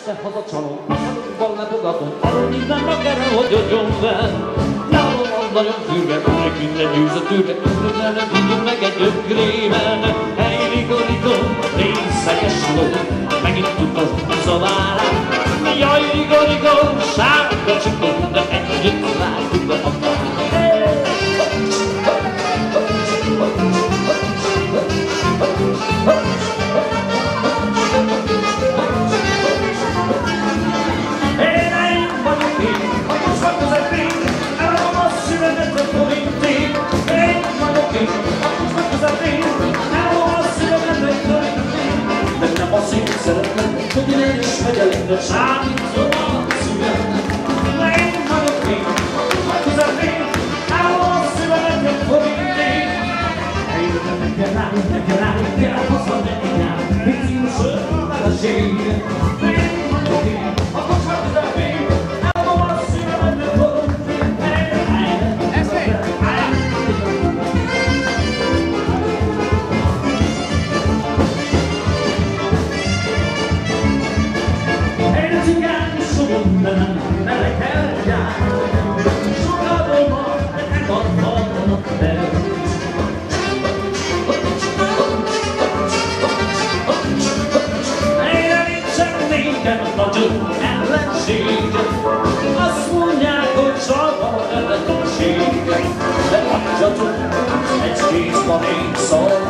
este haza csalom, a falunkban lefogadom, arról minden magjára, hogy adjon fel. Nálam van nagyon fürge, meg minden győz a tűrge, nem tudjuk meg egy ökrében. Hey, Rigoriko, részeges ló, megint tudod zavárát. Jaj, Rigoriko, sárga csikon, de együtt látjuk a határát. Hogy én is megyek, de sámítszom a szívem. Én vagyok én, a közepén, állom a szívemet, hogy forinték. Eljöttem, nekem rám, kell hozzá nekem, pici sör, feleség. Én vagyok én, a kocsma közepén, állom a szívemet, hogy forinték. Ez még! Azt mondják, hogy csalva a lehetőség, de adjatok egy kész panék szól.